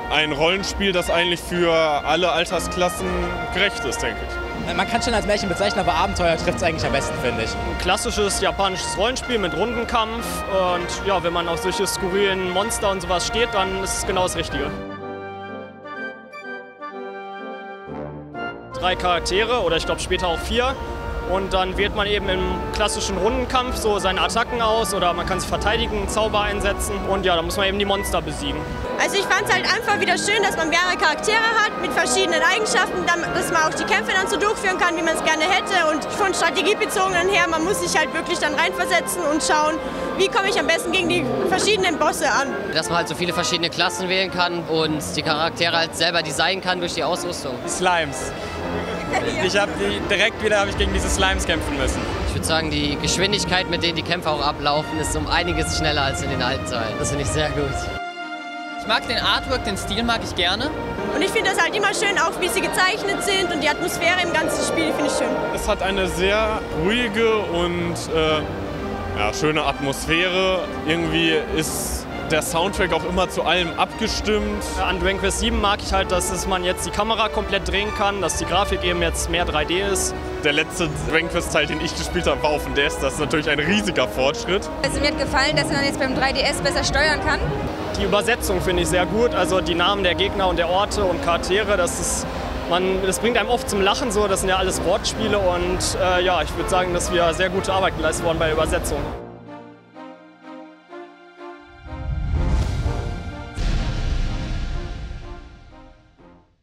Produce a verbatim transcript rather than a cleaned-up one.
ein Rollenspiel, das eigentlich für alle Altersklassen gerecht ist, denke ich. Man kann schon als Märchen bezeichnen, aber Abenteuer trifft es eigentlich am besten, finde ich. Ein klassisches japanisches Rollenspiel mit Rundenkampf und ja, wenn man auf solche skurrilen Monster und sowas steht, dann ist es genau das Richtige. Drei Charaktere oder ich glaube später auch vier. Und dann wählt man eben im klassischen Rundenkampf so seine Attacken aus oder man kann sich verteidigen, Zauber einsetzen und ja, da muss man eben die Monster besiegen. Also ich fand es halt einfach wieder schön, dass man mehrere Charaktere hat mit verschiedenen Eigenschaften, dass man auch die Kämpfe dann so durchführen kann, wie man es gerne hätte. Und von strategiebezogenen her, man muss sich halt wirklich dann reinversetzen und schauen, wie komme ich am besten gegen die verschiedenen Bosse an. Dass man halt so viele verschiedene Klassen wählen kann und die Charaktere halt selber designen kann durch die Ausrüstung. Die Slimes. Ich habe die direkt wieder habe ich gegen diese Slimes kämpfen müssen. Ich würde sagen, die Geschwindigkeit, mit denen die Kämpfe auch ablaufen, ist um einiges schneller als in den alten Teilen. Das finde ich sehr gut. Ich mag den Artwork, den Stil mag ich gerne. Und ich finde das halt immer schön, auch wie sie gezeichnet sind und die Atmosphäre im ganzen Spiel finde ich schön. Es hat eine sehr ruhige und äh, ja, schöne Atmosphäre. Irgendwie ist der Soundtrack auch immer zu allem abgestimmt. An Dragon Quest sieben mag ich halt, dass man jetzt die Kamera komplett drehen kann, dass die Grafik eben jetzt mehr drei D ist. Der letzte Dragon Quest Teil, den ich gespielt habe, war auf dem D S. Das ist natürlich ein riesiger Fortschritt. Also mir hat gefallen, dass man jetzt beim drei D S besser steuern kann. Die Übersetzung finde ich sehr gut, also die Namen der Gegner und der Orte und Charaktere, das ist, man, das bringt einem oft zum Lachen so, das sind ja alles Wortspiele und äh, ja, ich würde sagen, dass wir sehr gute Arbeit geleistet worden bei der Übersetzung.